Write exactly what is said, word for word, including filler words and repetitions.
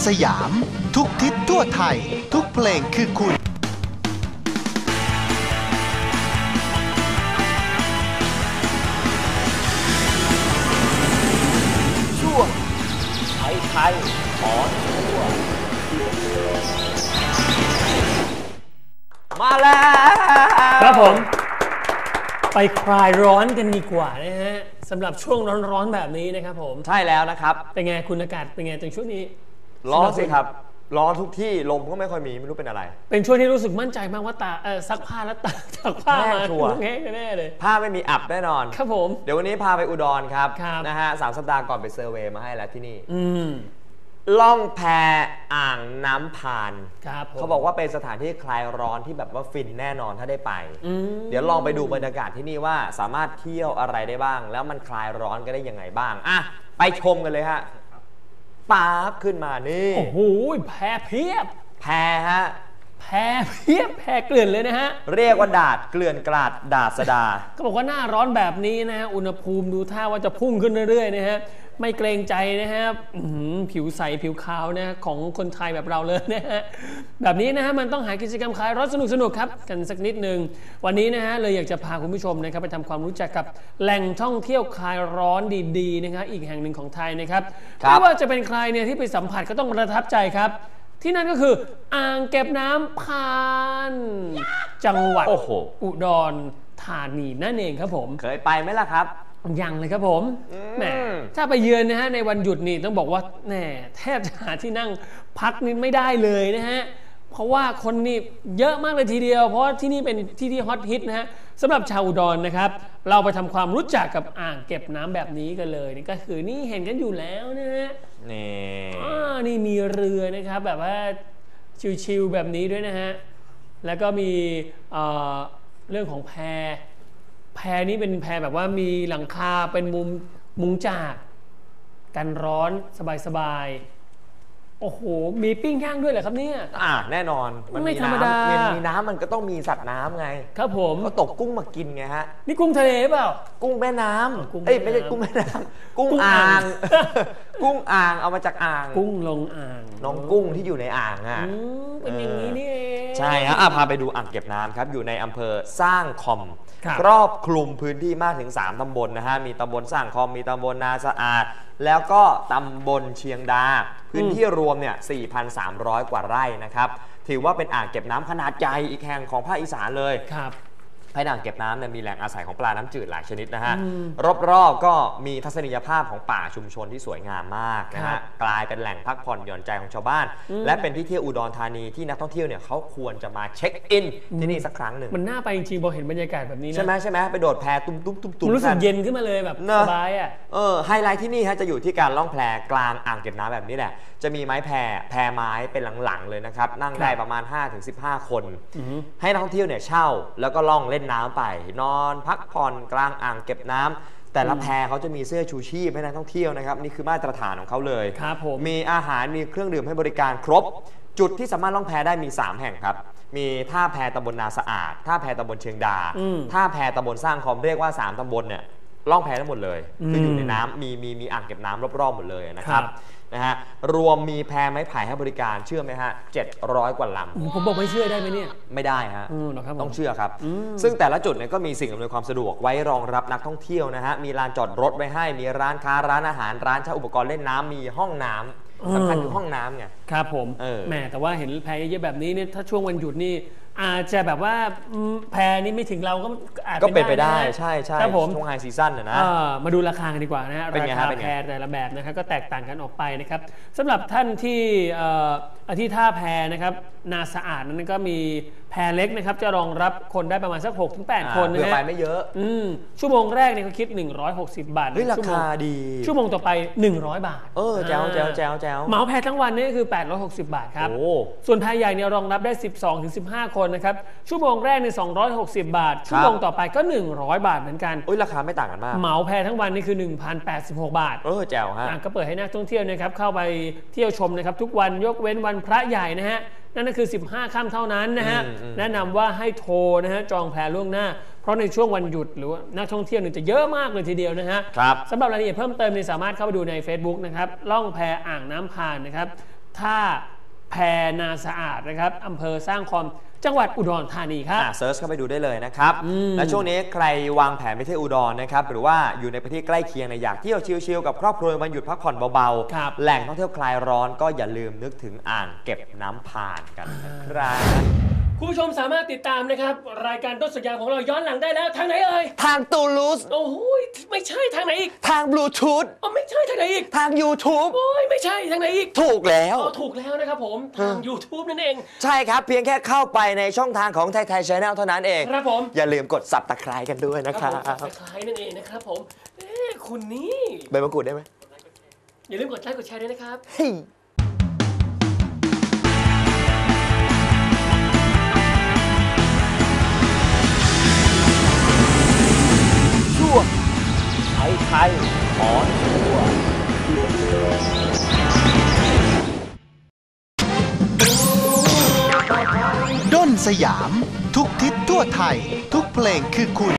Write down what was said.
สยามทุกทิศทั่วไทยทุกเพลงคือคุณช่วงไทยไทยขอทั่วมาแล้วครับผมไปคลายร้อนกันดีกว่านะฮะสำหรับช่วงร้อนๆแบบนี้นะครับผมใช่แล้วนะครับเป็นไงคุณอากาศเป็นไงในช่วงนี้ร้อนสิครับร้อนทุกที่ลมก็ไม่ค่อยมีไม่รู้เป็นอะไรเป็นช่วงที่รู้สึกมั่นใจมากว่าตาเออซักผ้าแล้วตาซักผ้ามาแห้งแน่เลยผ้าไม่มีอับแน่นอนครับผมเดี๋ยววันนี้พาไปอุดรครับนะฮะสามสัปดาห์ก่อนไปเซอร์เวย์มาให้แล้วที่นี่ล่องแพอ่างน้ำพานเขาบอกว่าเป็นสถานที่คลายร้อนที่แบบว่าฟินแน่นอนถ้าได้ไปเดี๋ยวลองไปดูบรรยากาศที่นี่ว่าสามารถเที่ยวอะไรได้บ้างแล้วมันคลายร้อนก็ได้ยังไงบ้างอ่ะไปชมกันเลยฮะปั๊บขึ้นมานี่โอ้โหแพเพียบแพฮะแพเพียบแพเกลื่อนเลยนะฮะเรียกว่าดาดเกลื่อนกลาดดาดสดาก็บอกว่าหน้าร้อนแบบนี้นะฮะอุณหภูมิดูท่าว่าจะพุ่งขึ้นเรื่อยๆนะฮะไม่เกรงใจนะฮะผิวใสผิวขาวนะของคนไทยแบบเราเลยนะฮะแบบนี้นะฮะมันต้องหากิจกรรมคลายร้อนสนุกๆครับกันสักนิดนึงวันนี้นะฮะเลยอยากจะพาคุณผู้ชมนะครับไปทำความรู้จักกับแหล่งท่องเที่ยวคลายร้อนดีๆนะครับอีกแห่งหนึ่งของไทยนะครับไม่ว่าจะเป็นใครเนี่ยที่ไปสัมผัสก็ต้องประทับใจครับที่นั่นก็คืออ่างเก็บน้ำพานจังหวัดอุดรธานีนั่นเองครับผมเคยไปไหมล่ะครับยังเลยครับผมแหมถ้าไปเยือนนะฮะในวันหยุดนี่ต้องบอกว่าแหมแทบจะหาที่นั่งพักนี่ไม่ได้เลยนะฮะเพราะว่าคนนี่เยอะมากเลยทีเดียวเพราะที่นี่เป็นที่ที่ฮอตฮิตนะฮะสำหรับชาวอุดรนะครับเราไปทำความรู้จักกับอ่างเก็บน้ำแบบนี้กันเลยนี่ก็คือนี่เห็นกันอยู่แล้วนะฮะนี่อ่านี่มีเรือนะครับแบบว่าชิลๆแบบนี้ด้วยนะฮะแล้วก็มีเอ่อเรื่องของแพแพนี้เป็นแพแบบว่ามีหลังคาเป็นมุมมุงจากกันร้อนสบายๆโอ้โหมีปิ้งย่างด้วยเหรอครับเนี่ยอ่าแน่นอนมันไม่ธรรมดามีน้ำมันก็ต้องมีสัตว์น้ำไงครับผมก็ตกกุ้งมากินไงฮะนี่กุ้งทะเลเปล่ากุ้งแม่น้ำเอ้ยไม่ใช่กุ้งแม่น้ำกุ้งอ่างกุ้งอ่างเอามาจากอ่างกุ้งลงอ่างน้องกุ้งที่อยู่ในอ่างอ่ะเป็นอย่างนี้นี่เองใช่ฮะพาไปดูอ่างเก็บน้ำครับอยู่ในอำเภอสร้างคอมครอบคลุมพื้นที่มากถึงสามตำบลนะฮะมีตำบลสร้างคอมมีตำบลนาสะอาดแล้วก็ตำบลเชียงดาพื้นที่รวมเนี่ย สี่พันสามร้อย กว่าไร่นะครับถือว่าเป็นอ่างเก็บน้ำขนาดใหญ่อีกแห่งของภาคอีสานเลยครับภายในอ่างเก็บน้ำเนี่ยมีแหล่งอาศัยของปลาน้ำจืดหลายชนิดนะฮะรอบๆก็มีทัศนียภาพของป่าชุมชนที่สวยงามมากนะฮะกลายเป็นแหล่งพักผ่อนหย่อนใจของชาวบ้านและเป็นที่เที่ยวอุดรธานีที่นักท่องเที่ยวเนี่ยเขาควรจะมาเช็คอินที่นี่สักครั้งหนึ่งมันน่าไปจริงๆพอเห็นบรรยากาศแบบนี้นะใช่ไหมใช่ไหมไปโดดแพตุ้มตุ้มตุ้มตุ้มรู้สึกเย็นขึ้นมาเลยแบบสบายอ่ะเออไฮไลท์ที่นี่ฮะจะอยู่ที่การล่องแพกลางอ่างเก็บน้ำแบบนี้แหละจะมีไม้แพแพไม้เป็นหลังๆเลยนะครับนั่งได้ประมาณ ห้าถึงสิบห้า คนให้นักท่องเที่ยวเนี่ยเช่าแล้วก็ล่องเล่นน้ำไปนอนพักผ่อนกลางอ่างเก็บน้ำแต่ละแพเขาจะมีเสื้อชูชีพให้นักท่องเที่ยวนะครับนี่คือมาตรฐานของเขาเลยครับผมมีอาหารมีเครื่องดื่มให้บริการครบจุดที่สามารถล่องแพได้มีสามแห่งครับมีท่าแพตำบลนาสะอาดท่าแพตำบลเชียงดาท่าแพตำบลสร้างคอมเรียกว่าสามตำบลเนี่ยล่องแพทั้งหมดเลยคืออยู่ในน้ำมีมีมีอ่างเก็บน้ำรอบๆหมดเลยนะครับนะฮะรวมมีแพไม้ไผ่ให้บริการเชื่อไหมฮะเจ็ดร้อยกว่าลำผมบอกไม่เชื่อได้ไหมเนี่ยไม่ได้ฮะต้องเชื่อครับซึ่งแต่ละจุดเนี่ยก็มีสิ่งอำนวยความสะดวกไว้รองรับนักท่องเที่ยวนะฮะมีลานจอดรถไว้ให้มีร้านค้าร้านอาหารร้านเช่าอุปกรณ์เล่นน้ำมีห้องน้ำสำคัญคือห้องน้ำไงครับผมแหมแต่ว่าเห็นแพเยอะแบบนี้เนี่ยถ้าช่วงวันหยุดนี่อาจจะแบบว่าแพนี้ไม่ถึงเราก็อาจก็เป็นไปได้ใช่ใช่ช่วงไฮซีซั่นนะมาดูราคากันดีกว่านะฮะราคาแพแต่ละแบบนะครับก็แตกต่างกันออกไปนะครับสำหรับท่านที่ที่ท่าแพนะครับนาสะอาดนั้นก็มีแพเล็กนะครับจะรองรับคนได้ประมาณสัก หกถึงแปด คนนะฮะไปไม่เยอะชั่วโมงแรกเนี่ยเขาคิดหนึ่งร้อยหกสิบบาทราคาดีชั่วโมงต่อไปหนึ่งร้อยบาทเออแจ๋วแจ๋วแจ๋วแจ๋วเหมาแพทั้งวันนี่คือแปดร้อยหกสิบบาทครับส่วนแพใหญ่เนี่ยรองรับได้ สิบสองถึงสิบห้า คนนะครับชั่วโมงแรกเนี่ยสองร้อยหกสิบบาทชั่วโมงต่อไปก็หนึ่งร้อยบาทเหมือนกันอุ้ยราคาไม่ต่างกันมากเหมาแพทั้งวันนี่คือ หนึ่งพันแปดสิบหก บาทเออแจ๋วฮะก็เปิดให้นักท่องเที่ยวนะครับเข้าไปเที่ยวชมนะครับทุกวันยกเว้นวันพระใหญ่นะฮะนั่นก็คือสิบห้าค่ำเท่านั้นนะฮะแนะนำว่าให้โทรนะฮะจองแพล่วงหน้าเพราะในช่วงวันหยุดหรือว่านักท่องเที่ยวเนี่ยจะเยอะมากเลยทีเดียวนะฮะสำหรับรายละเอียดเพิ่มเติมเนี่ยสามารถเข้าไปดูใน Facebook นะครับล่องแพอ่างน้ำพานนะครับท่าแพนาสะอาดนะครับอำเภอสร้างคอมจังหวัดอุดรธานีครับเซิร์ชเข้าไปดูได้เลยนะครับและช่วงนี้ใครวางแผนไปเที่ยวอุดรนะครับหรือว่าอยู่ในพื้นที่ใกล้เคียงอยากเที่ยวชิลๆกับครอบครัววันหยุดพักผ่อนเบาๆแหล่งท่องเที่ยวคลายร้อนก็อย่าลืมนึกถึงอ่างเก็บน้ำผ่านกันนะครับคุณผู้ชมสามารถติดตามนะครับรายการต้นสัญญาของเราย้อนหลังได้แล้วทางไหนเอ่ยทางตูลูสโอ้โหไม่ใช่ทางไหนอีกทางบลูทูธอ๋อไม่ใช่ทางไหนอีกทาง YouTube โอ้ยไม่ใช่ทางไหนอีกถูกแล้วอ๋อถูกแล้วนะครับผมทาง YouTube นั่นเองใช่ครับเพียงแค่เข้าไปในช่องทางของไทยไทย Channel เท่านั้นเองครับผมอย่าลืมกด Subscribe กันด้วยนะครับ Subscribe นั่นเองนะครับผมเอ๊ะคุณนี่ใบมะกรูดได้ไหมอย่าลืมกดไลค์กดแชร์ด้วยนะครับไทยไทยขอทั่วด้นสยามทุกทิศทั่วไทยทุกเพลงคือคุณ